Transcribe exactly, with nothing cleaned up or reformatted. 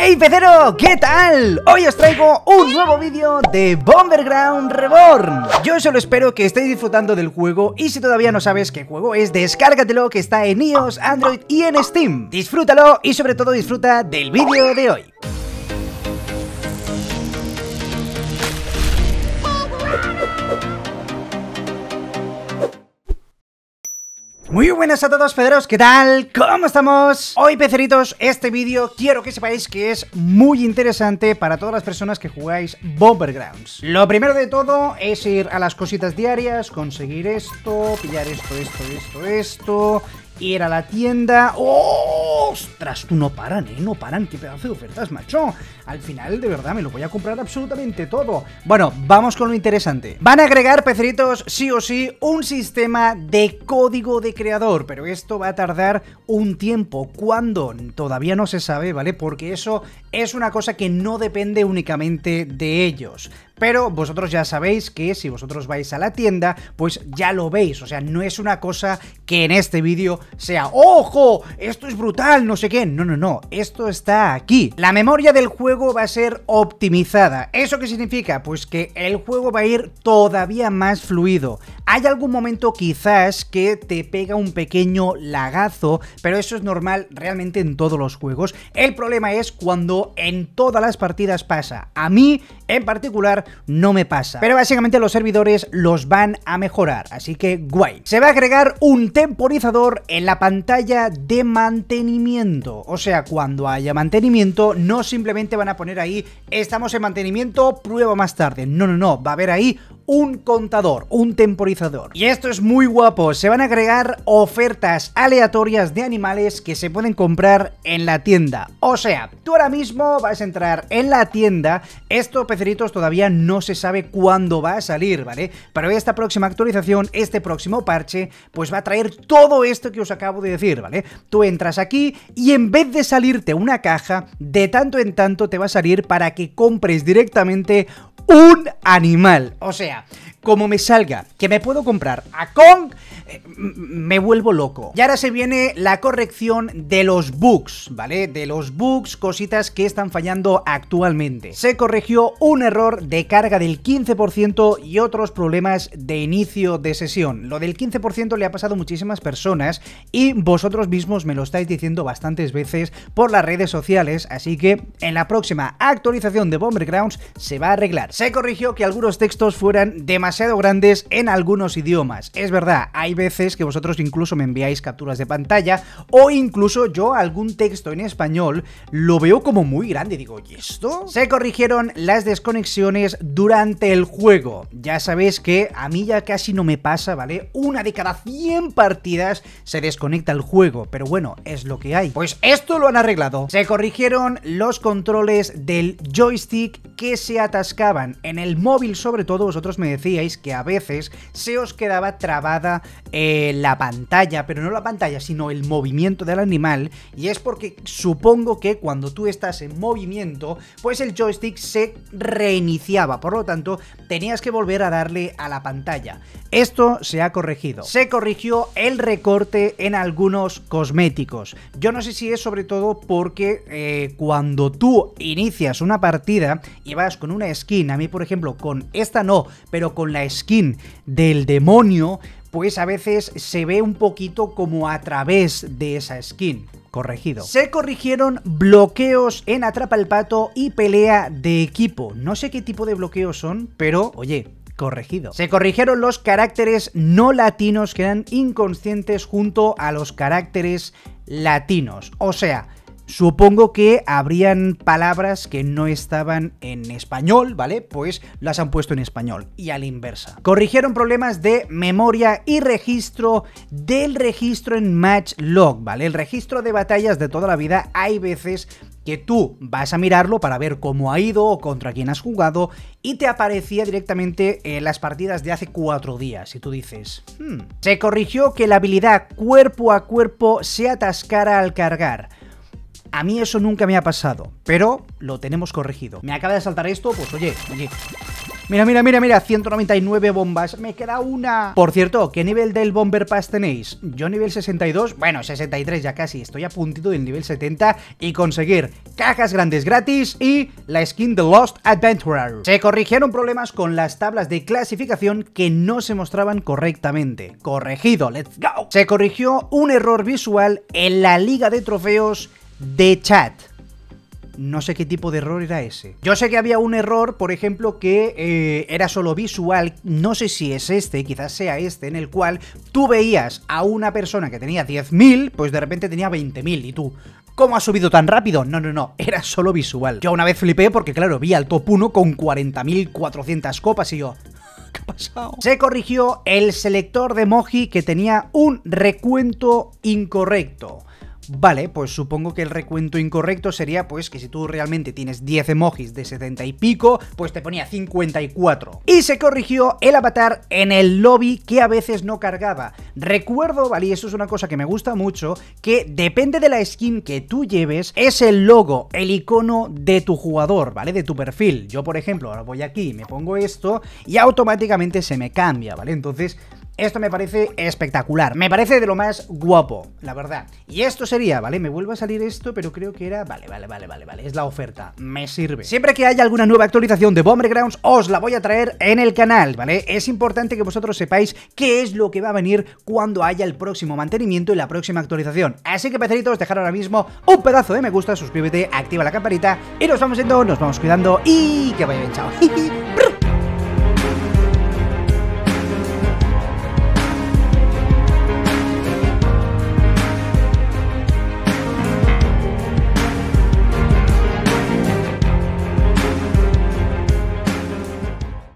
¡Hey pecero! ¿Qué tal? Hoy os traigo un nuevo vídeo de Bomberground Reborn. Yo solo espero que estéis disfrutando del juego y si todavía no sabes qué juego es, descárgatelo, que está en iOS, Android y en Steam. Disfrútalo y sobre todo disfruta del vídeo de hoy. Muy buenas a todos peceros, ¿qué tal? ¿Cómo estamos? Hoy peceritos, este vídeo quiero que sepáis que es muy interesante para todas las personas que jugáis Bombergrounds. Lo primero de todo es ir a las cositas diarias, conseguir esto, pillar esto, esto, esto, esto, ir a la tienda. ¡Oh! ¡Ostras! Tú no paran, ¿eh? No paran. ¡Qué pedazo de ofertas, macho! Al final, de verdad, me lo voy a comprar absolutamente todo. Bueno, vamos con lo interesante. Van a agregar, peceritos, sí o sí, un sistema de código de creador. Pero esto va a tardar un tiempo. ¿Cuándo? Todavía no se sabe, ¿vale? Porque eso es una cosa que no depende únicamente de ellos. Pero vosotros ya sabéis que si vosotros vais a la tienda, pues ya lo veis. O sea, no es una cosa que en este vídeo sea ¡ojo! Esto es brutal, no sé qué. No, no, no. Esto está aquí. La memoria del juego va a ser optimizada. ¿Eso qué significa? Pues que el juego va a ir todavía más fluido. Hay algún momento quizás que te pega un pequeño lagazo, pero eso es normal realmente en todos los juegos. El problema es cuando en todas las partidas pasa. A mí, en particular, no me pasa. Pero básicamente los servidores los van a mejorar, así que guay. Se va a agregar un temporizador en la pantalla de mantenimiento. O sea, cuando haya mantenimiento, no simplemente van a poner ahí, estamos en mantenimiento, prueba más tarde. No, no, no, va a haber ahí un contador, un temporizador. Y esto es muy guapo, se van a agregar ofertas aleatorias de animales que se pueden comprar en la tienda. O sea, tú ahora mismo vas a entrar en la tienda, esto, peceritos, todavía no se sabe cuándo va a salir, ¿vale? Pero esta próxima actualización, este próximo parche, pues va a traer todo esto que os acabo de decir, ¿vale? Tú entras aquí y en vez de salirte una caja, de tanto en tanto te va a salir para que compres directamente un animal. O sea, como me salga que me puedo comprar a Kong, eh, me vuelvo loco. Y ahora se viene la corrección de los bugs, ¿vale? De los bugs, cositas que están fallando actualmente. Se corrigió un error de carga del quince por ciento y otros problemas de inicio de sesión. Lo del quince por ciento le ha pasado a muchísimas personas y vosotros mismos me lo estáis diciendo bastantes veces por las redes sociales, así que en la próxima actualización de Bombergrounds se va a arreglar. Se corrigió que algunos textos fueran demasiado grandes en algunos idiomas. Es verdad, hay veces que vosotros incluso me enviáis capturas de pantalla o incluso yo algún texto en español lo veo como muy grande. Digo, ¿y esto? Se corrigieron las desconexiones durante el juego. Ya sabéis que a mí ya casi no me pasa, ¿vale? Una de cada cien partidas se desconecta el juego, pero bueno, es lo que hay. Pues esto lo han arreglado. Se corrigieron los controles del joystick que se atascaban. En el móvil, sobre todo, vosotros me decíais que a veces se os quedaba trabada eh, la pantalla, pero no la pantalla, sino el movimiento del animal, y es porque supongo que cuando tú estás en movimiento, pues el joystick se reiniciaba, por lo tanto, tenías que volver a darle a la pantalla. Esto se ha corregido. Se corrigió el recorte en algunos cosméticos. Yo no sé si es sobre todo porque eh, cuando tú inicias una partida y vas con una skin, a mí por ejemplo con esta no, pero con la skin del demonio, pues a veces se ve un poquito como a través de esa skin. Corregido. Se corrigieron bloqueos en Atrapa al Pato y pelea de equipo. No sé qué tipo de bloqueos son, pero oye, corregido. Se corrigieron los caracteres no latinos que eran inconscientes junto a los caracteres latinos. O sea, supongo que habrían palabras que no estaban en español, ¿vale? Pues las han puesto en español y a la inversa. Corrigieron problemas de memoria y registro del registro en Match Log, ¿vale? El registro de batallas de toda la vida, hay veces que tú vas a mirarlo para ver cómo ha ido o contra quién has jugado y te aparecía directamente en las partidas de hace cuatro días y tú dices, hmm. Se corrigió que la habilidad cuerpo a cuerpo se atascara al cargar. A mí eso nunca me ha pasado, pero lo tenemos corregido. Me acaba de saltar esto, pues oye, oye, Mira, mira, mira, mira, ciento noventa y nueve bombas, me queda una. Por cierto, ¿qué nivel del Bomber Pass tenéis? Yo nivel sesenta y dos, bueno, sesenta y tres ya casi, estoy a puntito del nivel setenta y conseguir cajas grandes gratis y la skin de Lost Adventurer. Se corrigieron problemas con las tablas de clasificación que no se mostraban correctamente. Corregido, let's go. Se corrigió un error visual en la liga de trofeos de chat. No sé qué tipo de error era ese. Yo sé que había un error, por ejemplo, que eh, era solo visual. No sé si es este, quizás sea este, en el cual tú veías a una persona que tenía diez mil, pues de repente tenía veinte mil y tú... ¿Cómo ha subido tan rápido? No, no, no, era solo visual. Yo una vez flipé porque, claro, vi al top uno con cuarenta mil cuatrocientas copas y yo... ¿Qué ha pasado? Se corrigió el selector de emoji que tenía un recuento incorrecto. Vale, pues supongo que el recuento incorrecto sería pues que si tú realmente tienes diez emojis de setenta y pico, pues te ponía cincuenta y cuatro. Y se corrigió el avatar en el lobby que a veces no cargaba. Recuerdo, vale, y eso es una cosa que me gusta mucho, que depende de la skin que tú lleves, es el logo, el icono de tu jugador, ¿vale? De tu perfil. Yo, por ejemplo, ahora voy aquí, me pongo esto y automáticamente se me cambia, ¿vale? Entonces... esto me parece espectacular, me parece de lo más guapo, la verdad. Y esto sería, ¿vale? Me vuelve a salir esto, pero creo que era... Vale, vale, vale, vale, vale, es la oferta, me sirve. Siempre que haya alguna nueva actualización de Bomber Grounds, os la voy a traer en el canal, ¿vale? Es importante que vosotros sepáis qué es lo que va a venir cuando haya el próximo mantenimiento y la próxima actualización. Así que, peceritos, dejar ahora mismo un pedazo de me gusta, suscríbete, activa la campanita y nos vamos yendo, nos vamos cuidando y que vaya bien, chao.